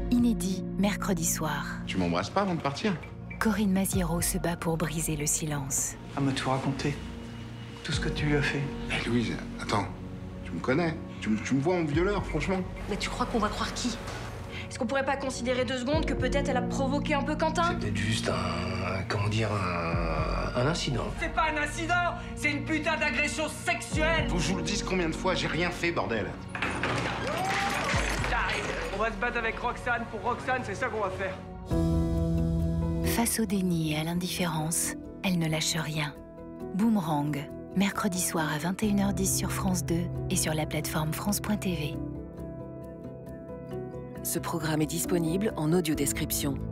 Inédit, mercredi soir. Tu m'embrasses pas avant de partir? Corinne Maziero se bat pour briser le silence. Elle m'a tout raconté. Tout ce que tu lui as fait. Eh Louise, attends. Tu me connais. Tu me vois en violeur, franchement. Mais tu crois qu'on va croire qui? Est-ce qu'on pourrait pas considérer 2 secondes que peut-être elle a provoqué un peu Quentin? C'est peut-être juste un incident. C'est pas un incident, c'est une putain d'agression sexuelle. Faut que je vous le dise combien de fois, j'ai rien fait, bordel. J'arrive. On va se battre avec Roxane. Pour Roxane, c'est ça qu'on va faire. Face au déni et à l'indifférence, elle ne lâche rien. Boomerang, mercredi soir à 21h10 sur France 2 et sur la plateforme France.tv. Ce programme est disponible en audiodescription.